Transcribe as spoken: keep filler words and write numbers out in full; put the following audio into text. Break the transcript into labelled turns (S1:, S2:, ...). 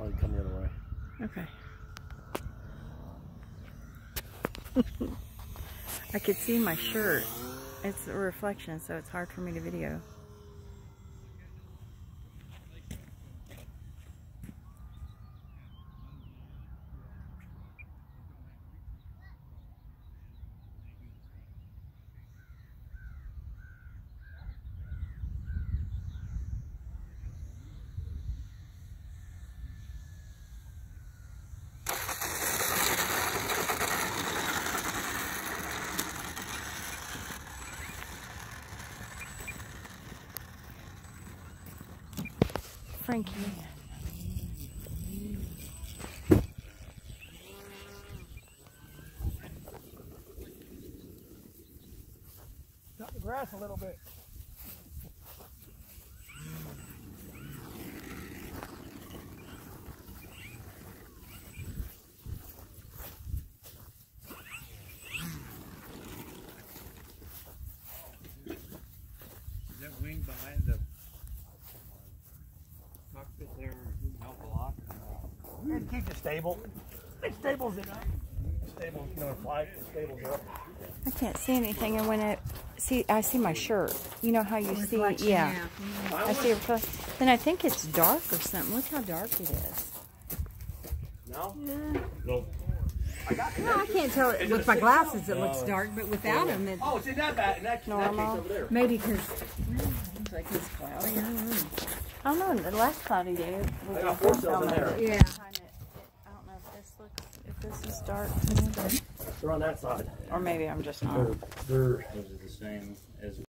S1: might come the other way.
S2: Okay. I could see my shirt. It's a reflection, so it's hard for me to video. Frankie.
S1: Cut the grass a little bit.
S3: Is that wing behind the cockpit there help a lot?
S1: And keep it stable. It stables it up. Stable, you know, fly, it stables it up.
S2: I can't see anything, and when I see, I see my shirt. You know how you see, yeah. I see it. Then I think it's dark or something. Look how dark it is.
S1: No?
S4: Yeah.
S1: No. I got it.
S4: No, I can't tell it with my glasses. It looks dark, but without them, it
S1: Oh, it's in that bad. In that, in that case over there.
S4: maybe because it's like it's cloudy. I don't know.
S2: I don't know. The last cloudy day. Was
S1: I got four cells in there.
S4: Yeah.
S2: I don't know if this looks, if this is dark,
S1: They're on that side.
S2: or maybe I'm just not.
S1: They're, they're
S3: Those are the same as